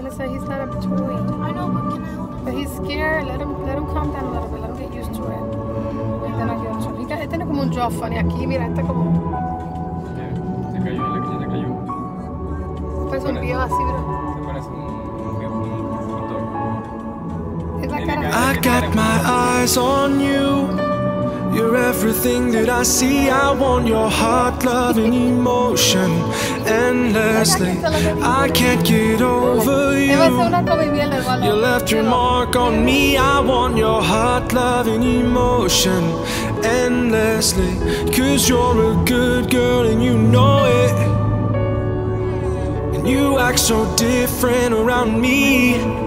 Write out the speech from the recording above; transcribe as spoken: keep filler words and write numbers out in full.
gonna say he's not a toy. I know, but can I hold him? But he's scared. Let him, let him calm down a little bit. Let him get used to it. Este no quiere chocolate. Este tiene como un Joffany aquí. Mira, este como... Se cayó, la que se cayó. Pues un viejo así, bro. Se parece un... Es la cara. I got my eyes on you. You're everything that I see. I want your heart, love, and emotion endlessly. I can't get over you. You left your mark on me. I want your heart, love, and emotion endlessly. Cause you're a good girl and you know it. And you act so different around me.